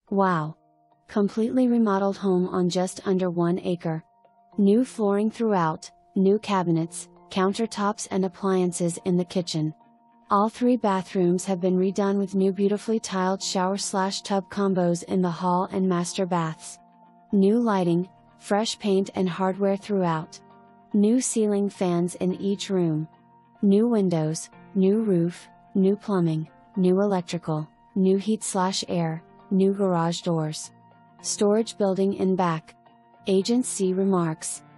Wow! Completely remodeled home on just under 1 acre. New flooring throughout, new cabinets, countertops and appliances in the kitchen. All 3 bathrooms have been redone with new beautifully tiled shower/tub combos in the hall and master baths. New lighting, fresh paint and hardware throughout. New ceiling fans in each room. New windows, new roof, new plumbing, new electrical, new heat/air, new garage doors. Storage building in back. Agent C remarks,